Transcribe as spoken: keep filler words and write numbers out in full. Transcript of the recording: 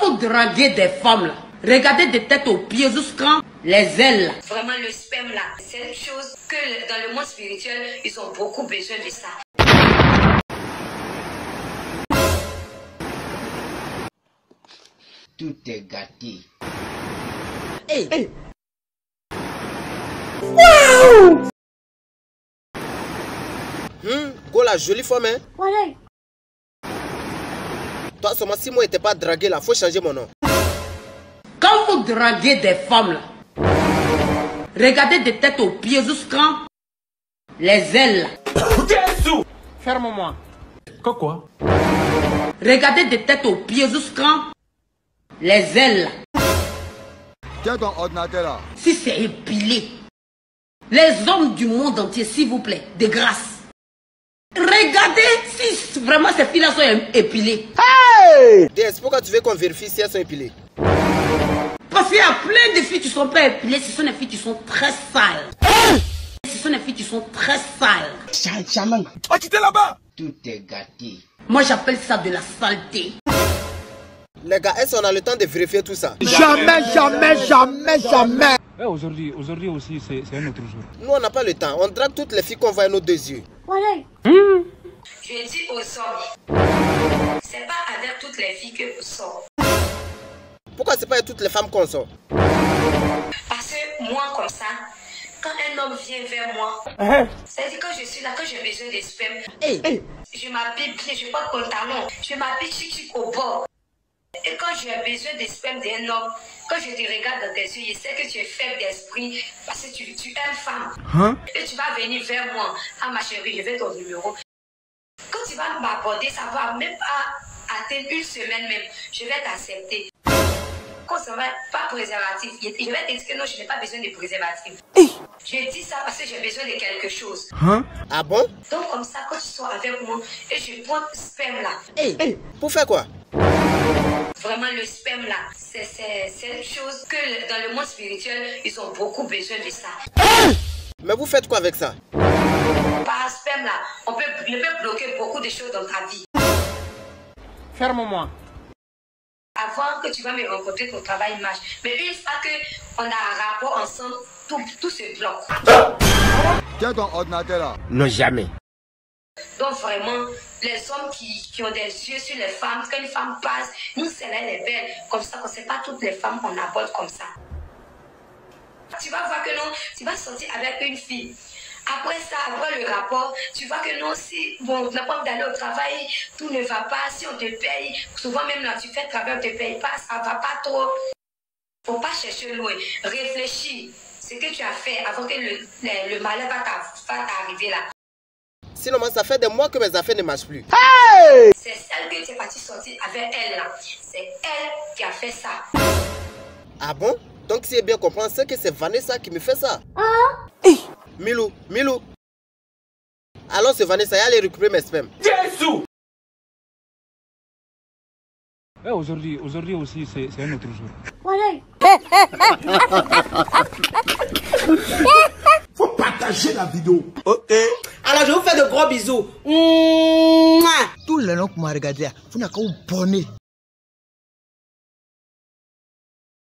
vous draguez des femmes là, regardez des têtes aux pieds jusqu'à les ailes là. Vraiment le sperme là, c'est une chose que dans le monde spirituel, ils ont beaucoup besoin de ça. Tout est gâté. Hey. Hey. Wow! Hum, go la jolie femme, hein? Voilà. Toi, seulement si moi n'étais pas dragué là, faut changer mon nom. Quand vous draguez des femmes là, regardez des têtes aux pieds jusqu'à les ailes là. Ferme-moi. Quoi quoi? Regardez des têtes aux pieds jusqu'à les ailes là. Tiens ton ordinateur là. Si c'est épilé, les hommes du monde entier, s'il vous plaît, de grâce, regardez si vraiment ces filles-là sont épilées. Hey! D S, pourquoi tu veux qu'on vérifie si elles sont épilées? Parce qu'il y a plein de filles qui sont pas épilées, ce sont des filles qui sont très sales. Ce sont des filles qui sont très sales. Chaman. Oh, tu t'es là-bas! Tout est gâté. Moi j'appelle ça de la saleté. Les gars, est-ce qu'on a le temps de vérifier tout ça? Jamais, jamais, jamais, jamais. Eh, aujourd'hui, aujourd'hui aussi, c'est un autre jour. Nous, on n'a pas le temps. On drague toutes les filles qu'on voit à nos deux yeux. Voilà. Mmh. Je dis aux hommes, c'est pas avec toutes les filles que vous sortez. Pourquoi c'est pas avec toutes les femmes qu'on sort? Parce que moi, comme ça, quand un homme vient vers moi, c'est-à-dire que je suis là, que j'ai besoin de sperme, Hey. Hey. je m'habille bien, je porte pantalon, je m'habille chic-chic au bord. Et quand j'ai besoin de sperme d'un homme, quand je te regarde dans tes yeux, je sais que tu es faible d'esprit parce que tu, tu es une femme. Hein? Et tu vas venir vers moi. Ah ma chérie, je vais ton numéro. Quand tu vas m'aborder, ça va même pas atteindre une semaine même. Je vais t'accepter. Quand ça va pas préservatif, je vais te dire que non, je n'ai pas besoin de préservatif. Hey. Je dis ça parce que j'ai besoin de quelque chose. Hein? Ah bon? Donc comme ça, quand tu sors avec moi et je prends le sperme là. Hey. Hey. Pour faire quoi? Vraiment, le sperme là, c'est une chose que dans le monde spirituel, ils ont beaucoup besoin de ça. Mais vous faites quoi avec ça? Par sperme là, on peut, je peux bloquer beaucoup de choses dans ta vie. Ferme-moi. Avant que tu vas me rencontrer, ton travail marche. Mais une fois qu'on a un rapport ensemble, tout, tout se bloque. Tiens ton ordinateur là. Non, jamais. Donc vraiment, les hommes qui, qui ont des yeux sur les femmes, quand une femme passe, nous, celle-là, elle est belle. Comme ça, c'est pas toutes les femmes qu'on aborde comme ça. Tu vas voir que non, tu vas sortir avec une fille. Après ça, après le rapport, tu vois que non, si bon, on n'a pas d'aller au travail, tout ne va pas, si on te paye, souvent même là, tu fais le travail, on ne te paye pas, ça ne va pas trop. Faut pas chercher loin. Réfléchis ce que tu as fait avant que le, le, le malheur va t'arriver là. Sinon, moi, ça fait des mois que mes affaires ne marchent plus. Hey! C'est celle que tu es parti sortir avec elle là. C'est elle qui a fait ça. Ah bon? Donc, si j'ai bien compris, c'est que c'est Vanessa qui me fait ça. Ah. Hey. Milou, Milou. Alors, c'est Vanessa, allez récupérer mes spermes. Jésus! Eh, aujourd'hui, aujourd'hui aussi, c'est un autre jour. Voilà. Faut partager la vidéo. Ok. Alors je vous fais de gros bisous. Mouah. Tous les noms que vous regardez, vous n'avez qu'à vous bonner.